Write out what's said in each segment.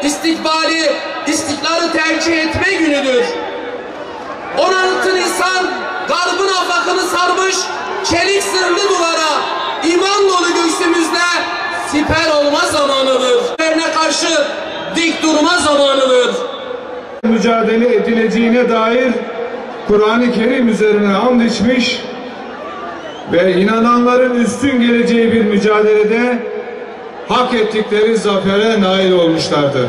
istikbali, istikrarı tercih etme günüdür. 16 Nisan Garb'ın afakını sarmış çelik sırlı duvara, iman dolu göğsümüzde siper olma zamanıdır. Üzerine karşı dik durma zamanıdır. Mücadele edileceğine dair Kur'an-ı Kerim üzerine and içmiş ve inananların üstün geleceği bir mücadelede hak ettikleri zafere nail olmuşlardır.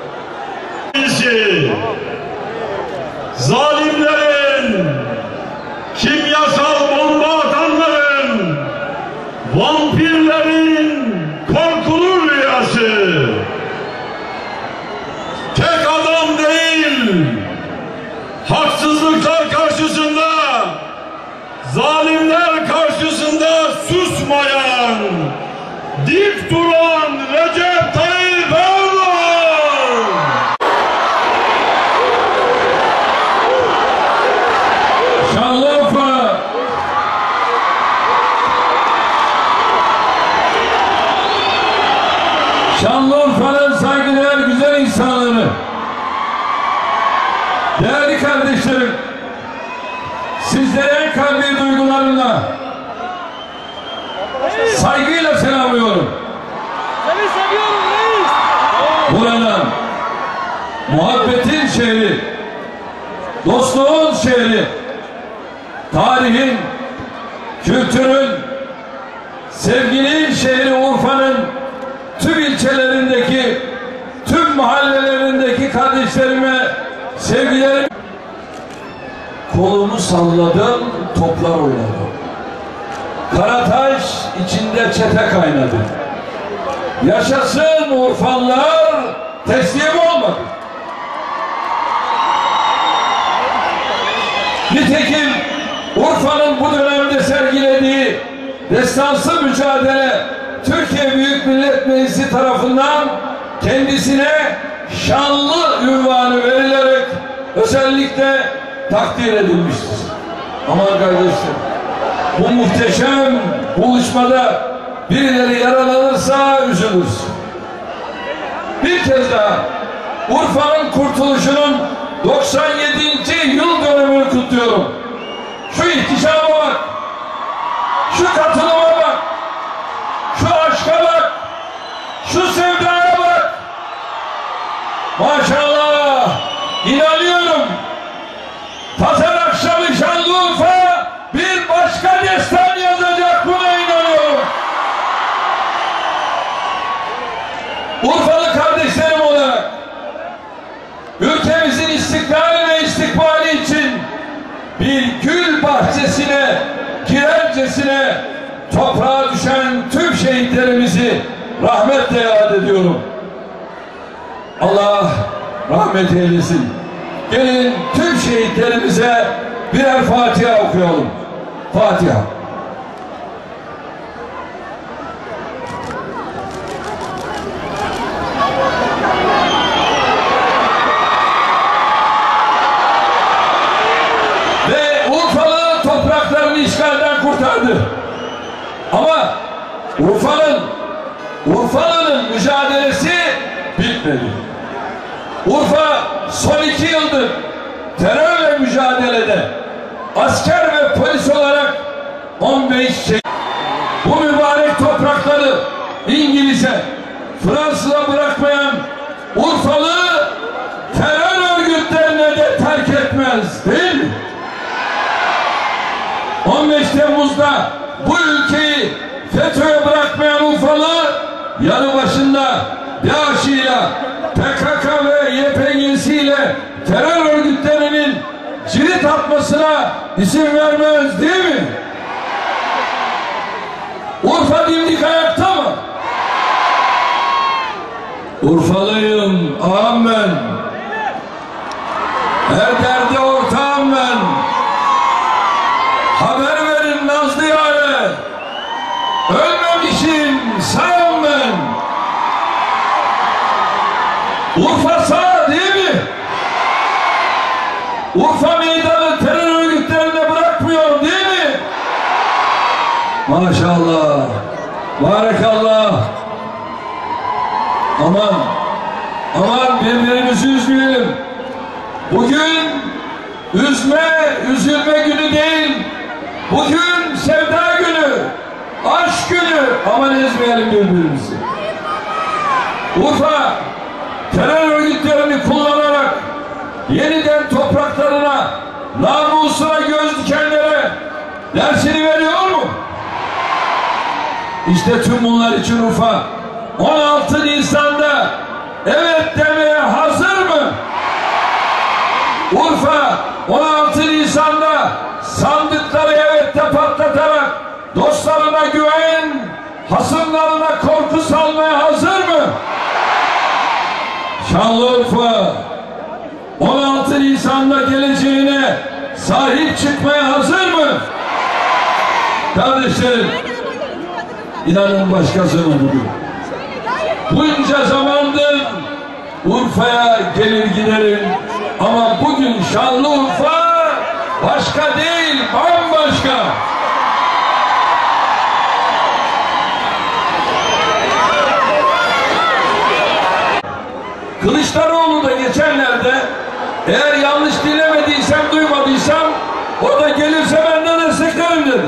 Zalimlerin, kimyasal bomba atanların, vampirlerin korkulu rüyası. Tek adam değil, haksızlıklar karşısında, zalimler karşısında susmayan, dik duran Recep Tayyip Erdoğan. Şanlıurfa, Şanlıurfa'nın saygıdeğer güzel insanları, değerli kardeşlerim, sizlere en kalbi duygularımla, saygıyla selamlıyorum. Seni seviyorum reis. Buradan muhabbetin şehri, dostluğun şehri, tarihin, kültürün, sevginin şehri Urfa'nın tüm ilçelerindeki, tüm mahallelerindeki kardeşlerime sevgilerim. Kolumu salladım, toplar oynadım. Karataş içinde çete kaynadı. Yaşasın Urfalılar, teslim olmadı. Nitekim Urfa'nın bu dönemde sergilediği destansı mücadele Türkiye Büyük Millet Meclisi tarafından kendisine şanlı ünvanı verilerek özellikle takdir edilmiştir. Aman kardeşlerim, bu muhteşem buluşmada birileri yaralanırsa üzülürüz. Bir kez daha Urfa'nın kurtuluşunun 97. yıl dönümünü kutluyorum. Şu ihtişama bak, şu katılıma bak, şu aşka bak, şu sevdaya bak. Maşallah, inanıyorum. Pazar akşamı Şanlıurfa bir başka destan yazacak, buna inanıyorum. Urfalı kardeşlerim olarak ülkemizin istiklal ve istikbali için bir gül bahçesine girercesine toprağa düşen tüm şehitlerimizi rahmetle yad ediyorum. Allah rahmet eylesin. Gelin tüm şehitlerimize birer Fatiha okuyalım. Fatiha. Ve Urfalı topraklarını işgalden kurtardı. Ama Urfalı'nın mücadelesi bitmedi. Urfa son 2 yıldır terörle mücadelede asker ve polis olarak 15 bu mübarek toprakları İngiliz'e, Fransız'a bırakmayan Urfalı terör örgütlerine de terk etmez, değil mi? 15 Temmuz'da bu ülkeyi FETÖ'ye bırakmayan Urfalı yanı başında DAEŞ'ıyla, PKK ve YPG'siyle terör örgütlerinin cirit atmasına izin vermez, değil mi? Urfa dimdik ayakta mı? Urfalıyım, ağam ben. Her derde ortağım ben. Haber verin Nazlı Yâre. Ölmemişim, sağım ben. Urfa sağ, değil mi? Urfa meydanı terör örgütlerine bırakmıyor, değil mi? Maşallah, barakallah. Aman, Aman birbirimizi üzmeyelim. Bugün üzülme günü değil. Bugün sevda günü, aşk günü. Aman ezmeyelim birbirimizi. Urfa terör örgütlerini kullanarak yeniden topraklarına, namusuna göz dikenlere dersini veriyor mu? İşte tüm bunlar için Urfa 16 Nisan'da evet demeye hazır mı? Urfa 16 Nisan'da sandıkları evette patlatarak dostlarına güven, hasımlarına korku salmaya hazır mı? Şanlıurfa 16 Nisan'da geleceğine sahip çıkmaya hazır mı? Kardeşlerim, inanın başkasına bugün. Bunca zamandır Urfa'ya gelir giderim ama bugün Şanlıurfa başka değil, bambaşka. Kılıçdaroğlu da geçenlerde, eğer yanlış dinlemediysem, duymadıysam, o da gelirse benden desteklerim dedi.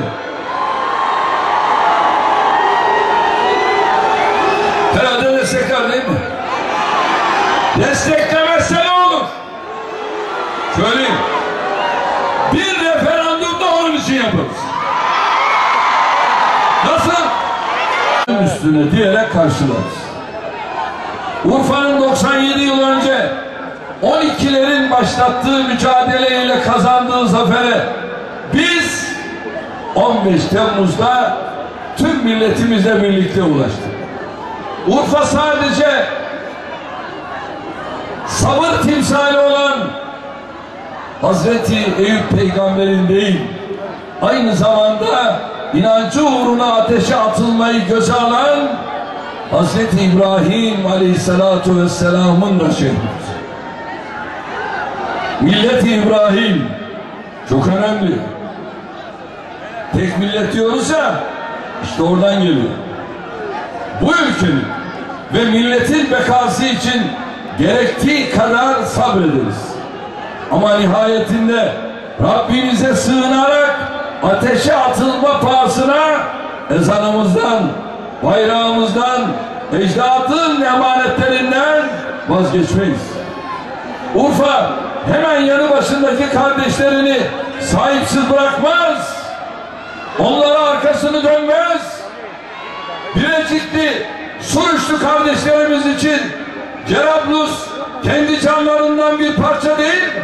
Herhalde destekler değil mi? Desteklemezse ne olur? Söyleyeyim. Bir referandum da onun için yaparız. Nasıl? Üstüne diyerek karşılarız. Urfa'nın 97 yıl önce 12'lerin başlattığı mücadeleyle kazandığı zafere biz 15 Temmuz'da tüm milletimizle birlikte ulaştık. Urfa sadece sabır timsali olan Hazreti Eyüp Peygamber'in değil, aynı zamanda inancı uğruna ateşe atılmayı göze alan Hazreti İbrahim Aleyhisselatu Vesselam'ın da şehridir. Millet-i İbrahim çok önemli. Tek millet diyoruz ya, işte oradan geliyor. Bu ülkenin ve milletin bekası için gerektiği kadar sabrederiz. Ama nihayetinde Rabbimize sığınarak ateşe atılma pahasına ezanımızdan, bayrağımızdan, ecdadın emanetlerinden vazgeçmeyiz. Urfa hemen yanı başındaki kardeşlerini sahipsiz bırakmaz. Onlara arkasını dönmez. Bilecikli, Suruçlu kardeşlerimiz için Cerablus kendi canlarından bir parça değil mi?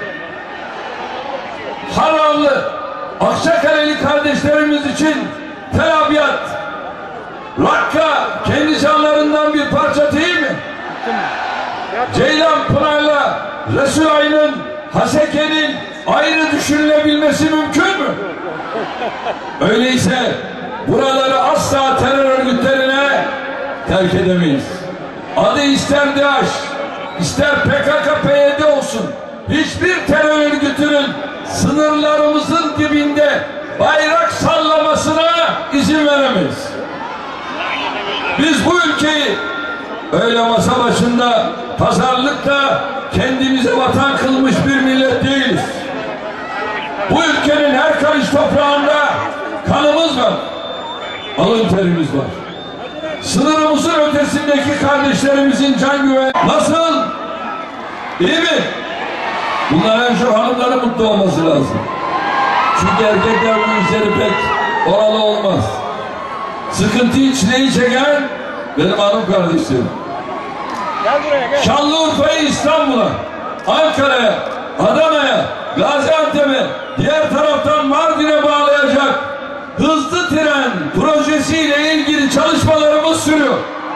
Harranlı, Akçakaleli kardeşlerimiz için Tel Abyad, Rakka kendi canlarından bir parça değil mi? Ceylanpınar'la Resulay'ın, Haseke'nin ayrı düşünülebilmesi mümkün mü? Öyleyse buraları asla terör örgütlerine terk edemeyiz. Adı ister DAEŞ, ister PKK-PYD olsun, hiçbir terör örgütünün sınırlarımızın dibinde bayrak sallamasına izin veremeyiz. Biz bu ülkeyi öyle masa başında pazarlıkla kendimize vatan kılmış bir millet değiliz. Bu ülkenin her karış toprağında kanımız var, alın terimiz var. Sınırımızın ötesindeki kardeşlerimizin can güveni nasıl? İyi mi? Bunların şu hanımların mutlu olması lazım. Çünkü erkekler bu işleri pek oralı olmaz. Sıkıntıyı çileyi çeken benim hanım kardeşlerim. Şanlıurfa'yı İstanbul'a, Ankara'ya, Adana'ya, Gaziantep'e, diğer taraftan Mardin'e bağlayacak hızlı tren projesiyle ilgili çalışmalarımız sürüyor.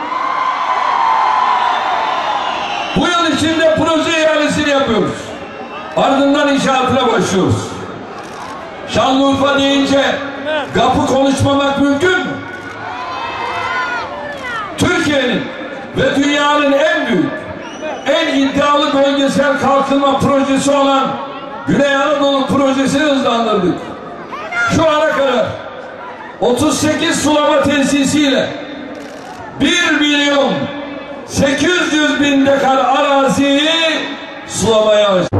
Bu yıl içinde proje ihalesini yapıyoruz. Ardından inşaatına başlıyoruz. Şanlıurfa deyince kapı konuşmamak mümkün mü? Türkiye'nin ve dünyanın en büyük, en iddialı bölgesel kalkınma projesi olan Güney Anadolu projesini hızlandırdık. Şu ana kadar 38 sulama tesisiyle 1 800 bin dekar araziyi sulamaya başladı.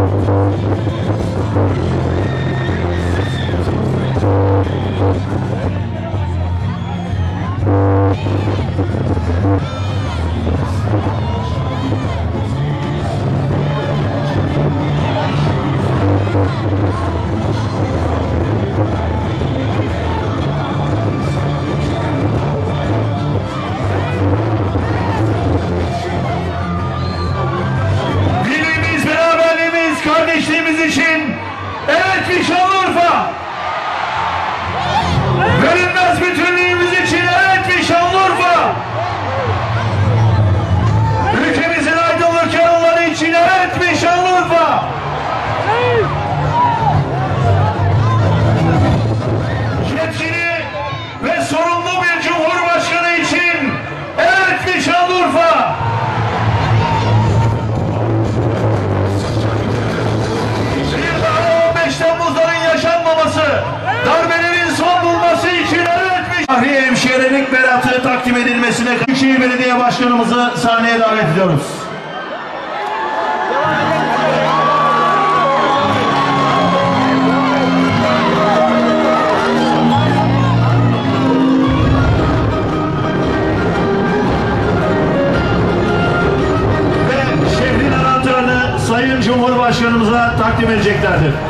Kardeşliğimiz için evet bir Şanlıurfa. Bölünmez bütünlüğümüz için evet bir Şanlıurfa. Ülkemizin aydınlık yarınları için evet bir Şanlıurfa. Yetkili ve sorumlu bir Cumhurbaşkanı için evet bir Şanlıurfa. 15 Temmuz'ların yaşanmaması, darbelerin son bulması için evet bir Fahriye Hemşirelik beratı takdim edilmesine Büyükşehir Belediye Başkanımızı sahneye davet ediyoruz. Ve şehrin anahtarını Sayın Cumhurbaşkanımıza takdim edeceklerdir.